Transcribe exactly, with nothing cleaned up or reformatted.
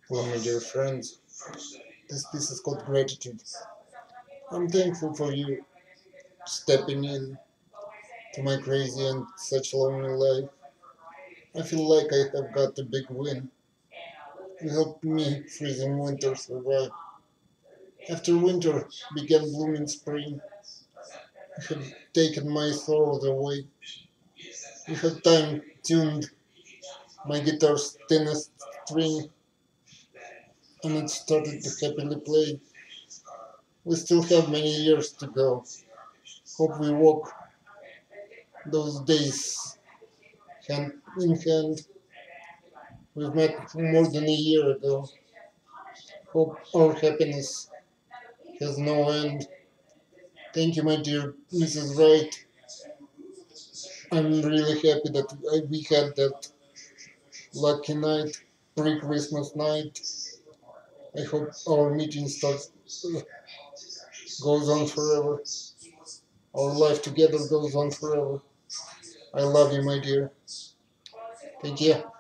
Hello, my dear friends. This piece is called Gratitude. I'm thankful for you stepping in to my crazy and such lonely life. I feel like I have got a big win. You helped me, freezing winter, survive. After winter began blooming spring, you have taken my sorrows away. You have time tuned my guitar's thinnest string, and it started to happily play. We still have many years to go. Hope we walk those days hand in hand. We've met more than a year ago. Hope our happiness has no end. Thank you, my dear Missus Wright. I'm really happy that we had that lucky night, pre-Christmas night. I hope our meeting starts uh, goes on forever. Our life together goes on forever. I love you, my dear. Thank you.